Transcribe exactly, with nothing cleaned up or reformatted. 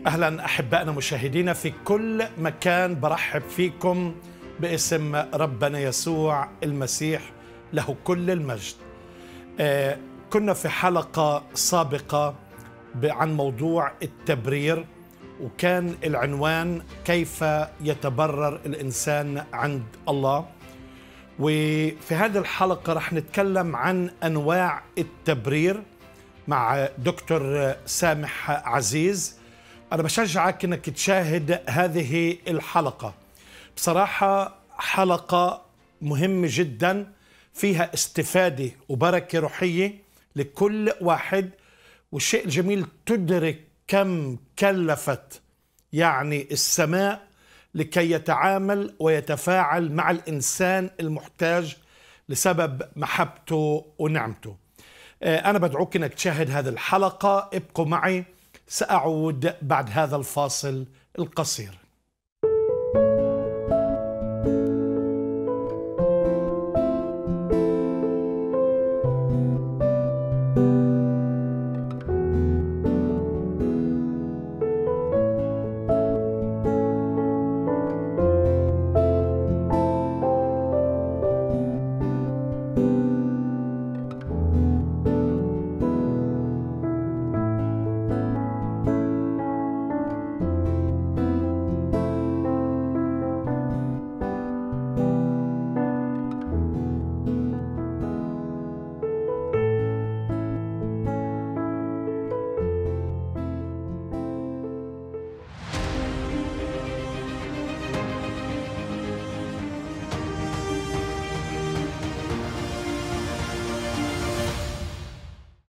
أهلا أحبائنا مشاهدينا في كل مكان، برحب فيكم باسم ربنا يسوع المسيح له كل المجد. آه كنا في حلقة سابقة عن موضوع التبرير، وكان العنوان كيف يتبرر الإنسان عند الله. وفي هذه الحلقة رح نتكلم عن أنواع التبرير مع دكتور سامح عزيز. أنا بشجعك أنك تشاهد هذه الحلقة، بصراحة حلقة مهمة جدا، فيها استفادة وبركة روحية لكل واحد. والشيء الجميل تدرك كم كلفت يعني السماء لكي يتعامل ويتفاعل مع الإنسان المحتاج لسبب محبته ونعمته. أنا بدعوك أنك تشاهد هذه الحلقة، ابقوا معي، سأعود بعد هذا الفاصل القصير.